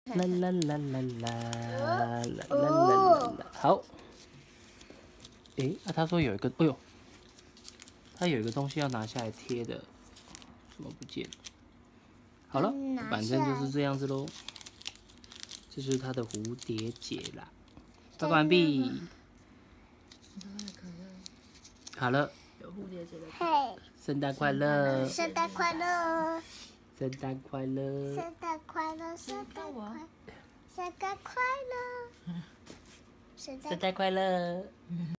啦啦啦啦啦啦啦啦啦，好。诶，他说有一个，哎呦，他有一个东西要拿下来贴的，怎么不见了？好了，反正就是这样子喽。这就是他的蝴蝶结啦。报告完毕。好了。有蝴蝶结的。嘿。圣诞快乐！ 圣诞快乐！ 圣诞快乐！ 圣诞快乐！圣诞快乐！圣诞快乐！ 圣诞快乐！